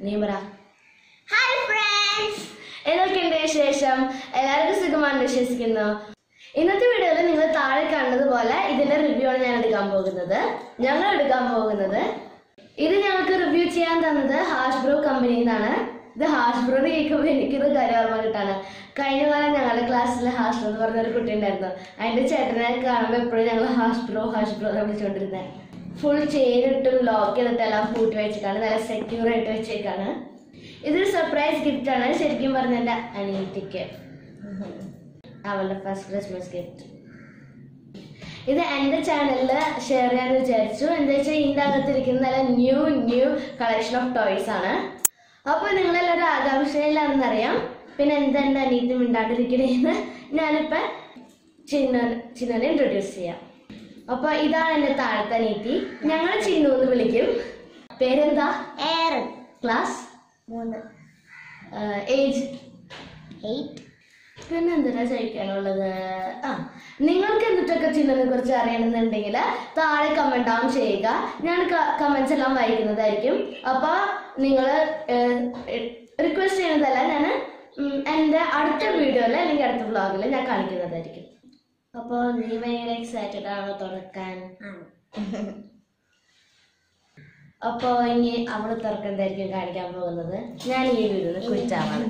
നീമറ. Hi friends, എന്തൊക്കെയുണ്ട് വിശേഷം? എല്ലാവർക്കും സുഖമാണെന്ന് വിശ്വസിക്കുന്നു. ഇന്നത്തെ വീഡിയോയിൽ നിങ്ങൾ താഴെ കാണുന്നത് പോലെ ഇതിന്റെ റിവ്യൂ ആണ് ഞങ്ങൾ എടുക്കാൻ പോകുന്നത്. ഇത് ഞങ്ങൾക്ക് റിവ്യൂ ചെയ്യാൻ തന്നത് ഹാഷ്ബ്രോ കമ്പനിയിൽ നിന്നാണ്. ഇത് ഹാഷ്ബ്രോ കേൾക്കുമ്പോൾ എനിക്കിത് കരുവാർമ്മ കിട്ടാണ്. കഴിഞ്ഞ കാലം ഞങ്ങളുടെ ക്ലാസ്സിൽ ഹാഷ്ബ്രോ എന്ന് പറഞ്ഞൊരു കുട്ടി ഉണ്ടായിരുന്നു. അതിന്റെ ചേട്ടനെ കാണുമ്പോൾ എപ്പോഴും ഞങ്ങൾ ഹാഷ്ബ്രോ എന്ന് വിളിച്ചുകൊണ്ടിരുന്നത്. ഫുൾ ചെയിനിട്ടും ലോക്ക് ചെയ്തിട്ട് എല്ലാം പൂട്ടി വെച്ചിട്ടാണ്, നല്ല സെക്യൂർ ആയിട്ട് വെച്ചേക്കാണ്. ഇതൊരു സർപ്രൈസ് ഗിഫ്റ്റ് ആണ്. ശരിക്കും പറഞ്ഞ എൻ്റെ അനിയത്തിക്ക് അവളുടെ ഫസ്റ്റ് ക്രിസ്മസ് ഗിഫ്റ്റ്. ഇത് എൻ്റെ ചാനലിൽ ഷെയർ ചെയ്യാന്ന് വിചാരിച്ചു. എന്താ വെച്ചാൽ ഇതിൻ്റെ അകത്തിരിക്കുന്ന നല്ല ന്യൂ കളക്ഷൻ ഓഫ് ടോയ്സ് ആണ്. അപ്പോൾ നിങ്ങളെല്ലാവരും ആകാംക്ഷയിലാണെന്നറിയാം. പിന്നെ എന്താ എൻ്റെ അനിയത്തി മിണ്ടാണ്ടിരിക്കണേന്ന് ഞാനിപ്പോൾ ചിന്നുവിനെ ഇൻട്രൊഡ്യൂസ് ചെയ്യാം. അപ്പോൾ ഇതാണ് എൻ്റെ താഴത്തെ അനിയത്തി. ഞങ്ങൾ ചിന്നു എന്ന് വിളിക്കും. പേരെന്താ? ഏറൻ. ക്ലാസ് 3. ഏജ് 8. പിന്നെ എന്തിനാ ചോദിക്കാനുള്ളത്? നിങ്ങൾക്ക് എന്തിട്ടൊക്കെ ചിന്നുവിനെ കുറിച്ച് അറിയണമെന്നുണ്ടെങ്കിൽ താഴെ കമന്റ് ഡൗൺ ചെയ്യുക. ഞാൻ കമന്റ്സ് എല്ലാം വായിക്കുന്നതായിരിക്കും. അപ്പോൾ നിങ്ങൾ റിക്വസ്റ്റ് ചെയ്യുന്നതല്ല, ഞാൻ എൻ്റെ അടുത്ത വീഡിയോയിൽ അല്ലെങ്കിൽ അടുത്ത വ്ളോഗിൽ ഞാൻ കാണിക്കുന്നതായിരിക്കും. അപ്പോൾ നീ ഭയങ്കര എക്സൈറ്റഡ് ആണോ തുറക്കാൻ? അപ്പോൾ ഇനി അവള് തുറക്കുന്നതായിരിക്കും കാണിക്കാൻ പോകുന്നത്. ഞാൻ ഈ വീഡിയോയിൽ കുറ്റാവാണ്.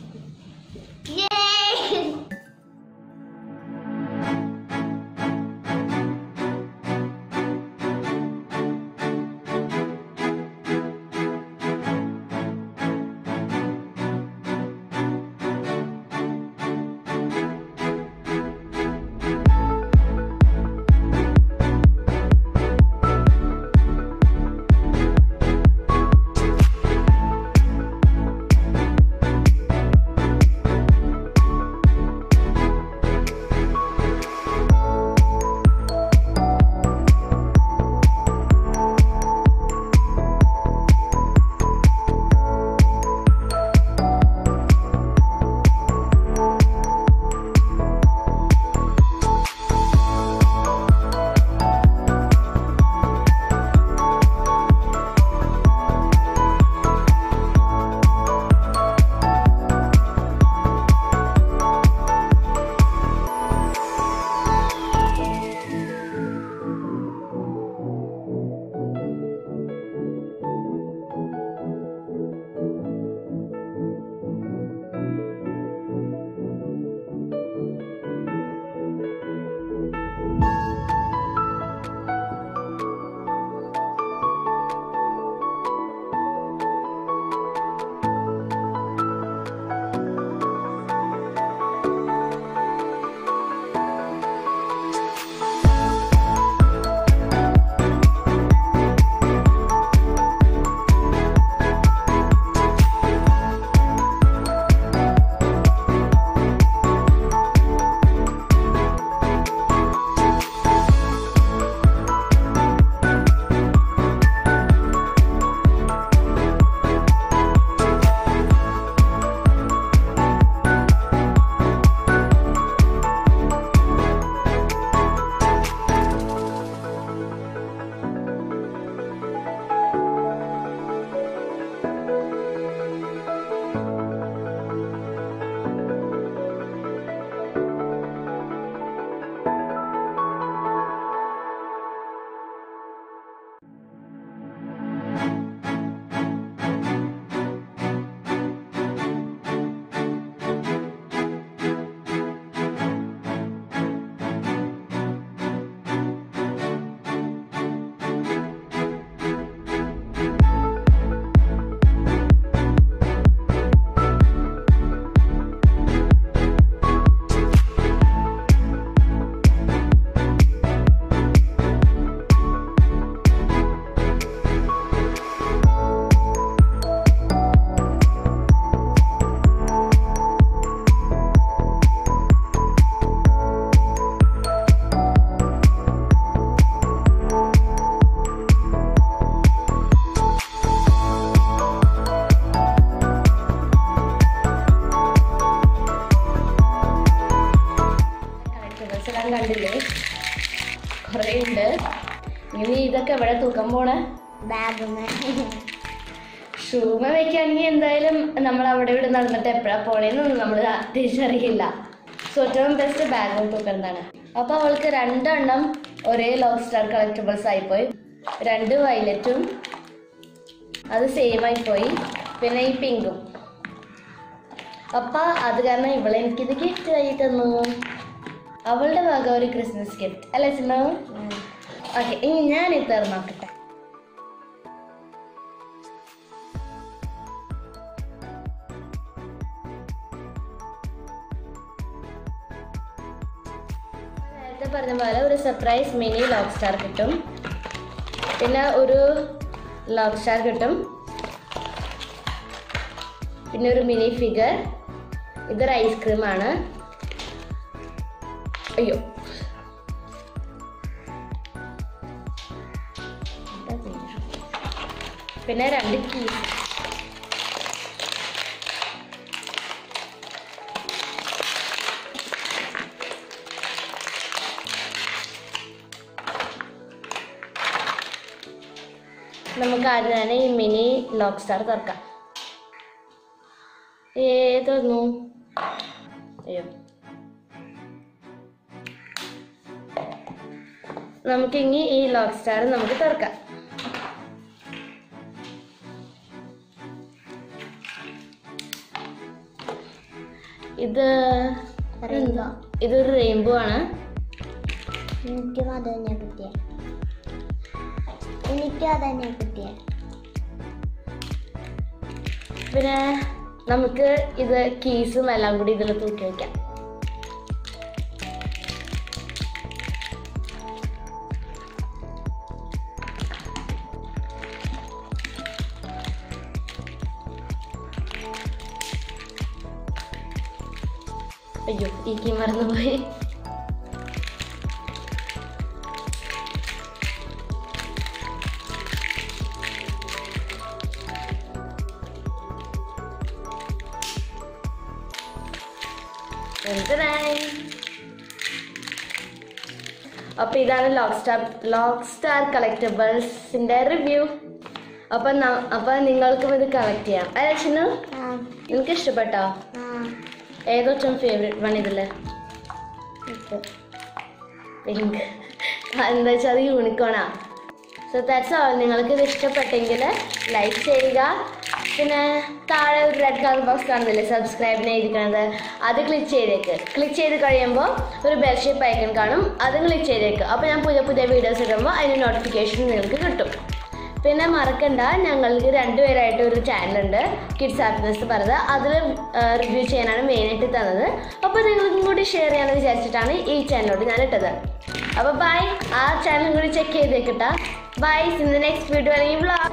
കണ്ടില്ലേ, കുറേ ഉണ്ട്. ഇനി ഇതൊക്കെ എവിടെ തൂക്കാൻ പോണേ? ബാഗ് ഷൂമ വെക്കുകയാണെങ്കിൽ എന്തായാലും നമ്മൾ അവിടെ ഇവിടെ നടന്നിട്ട് എപ്പോഴാണ് പോണേന്നൊന്നും നമ്മൾ തിരിച്ചറിയില്ല. സോ ഏറ്റവും ബെസ്റ്റ് ബാഗ് തൂക്കുന്നതാണ്. അപ്പോൾ അവൾക്ക് 2 എണ്ണം ഒരേ ലോബ്സ്റ്റർ കളക്റ്റബിൾസ് ആയിപ്പോയി. 2 വയലറ്റും അത് സെയിം ആയിപ്പോയി, പിന്നെ ഈ പിങ്കും. അപ്പം അത് കാരണം ഇവളെ എനിക്കിത് ഗിഫ്റ്റ് ആയി തന്നു. അവളുടെ ഭാഗം ഒരു ക്രിസ്മസ് ഗിഫ്റ്റ് അല്ലേ ചിന്നു? ഓക്കെ, ഇനി ഞാൻ ഇത് നോക്കട്ടെ. നേരത്തെ പറഞ്ഞ പോലെ ഒരു സർപ്രൈസ് മിനി ലോബ്സ്റ്റർ കിട്ടും, പിന്നെ ഒരു ലോബ്സ്റ്റർ കിട്ടും, പിന്നെ ഒരു മിനി ഫിഗർ. ഇതൊരു ഐസ്ക്രീമാണ്. അയ്യോ, പിന്നെ 2 കീസ്. നമുക്ക് ആദ്യം തന്നെ ഈ മിനി ലോബ്സ്റ്റർ തുറക്കാം. ഏതൊന്നു? അയ്യോ, നമുക്കിനി ഈ ലോബ്സ്റ്റർ നമുക്ക് തുറക്കാം. ഇതൊരു റെയിൻബോ ആണ്. എനിക്കും അത് തന്നെ കിട്ടിയ. പിന്നെ നമുക്ക് ഇത് കീസും എല്ലാം കൂടി ഇതിൽ തൂക്കി വയ്ക്കാം. അയ്യോ, ഈ കീ മറന്നുപോയി. അപ്പൊ ഇതാണ് ലോബ്സ്റ്റർ കളക്റ്റബിൾസിന്റെ റിവ്യൂ. അപ്പൊ നിങ്ങൾക്കും ഇത് കളക്ട് ചെയ്യാം അല്ലേ ചിന്നു? നിനക്ക് ഇഷ്ടപ്പെട്ടോ? ഏതോച്ചും ഫേവറേറ്റ് വൺ ഇതില്? പിങ്ക്. എന്താ വെച്ചാൽ അത് യൂണിക്കോണാ. So that's all. നിങ്ങൾക്ക് ഇത് ഇഷ്ടപ്പെട്ടെങ്കിൽ ലൈക്ക് ചെയ്യുക. പിന്നെ താഴെ ഒരു റെഡ് കളർ ബോക്സ് കാണുന്നില്ലേ സബ്സ്ക്രൈബിന് എഴുതിക്കണത്, അത് ക്ലിക്ക് ചെയ്ത് കഴിയുമ്പോൾ ഒരു ബെൽ ഷേപ്പ് ഐക്കൺ കാണും, അത് ക്ലിക്ക് ചെയ്തേക്ക്. അപ്പോൾ ഞാൻ പുതിയ വീഡിയോസ് ഇടുമ്പോൾ അതിന് നോട്ടിഫിക്കേഷൻ നിങ്ങൾക്ക് കിട്ടും. പിന്നെ മറക്കണ്ട, ഞങ്ങൾക്ക് 2 പേരായിട്ട് ഒരു ചാനലുണ്ട്, കിഡ്സ് ഹാപ്പിനെസ് പറഞ്ഞത്. അതിൽ റിവ്യൂ ചെയ്യാനാണ് മെയിനായിട്ട് തന്നത്. അപ്പോൾ നിങ്ങൾക്കും കൂടി ഷെയർ ചെയ്യാമെന്ന് വിചാരിച്ചിട്ടാണ് ഈ ചാനലോട് ഞാൻ ഇട്ടത്. അപ്പോൾ ബൈ. ആ ചാനലും കൂടി ചെക്ക് ചെയ്തേക്കിട്ടാ. Bye. In the next video അല്ലെങ്കിൽ വ്ളോഗ്.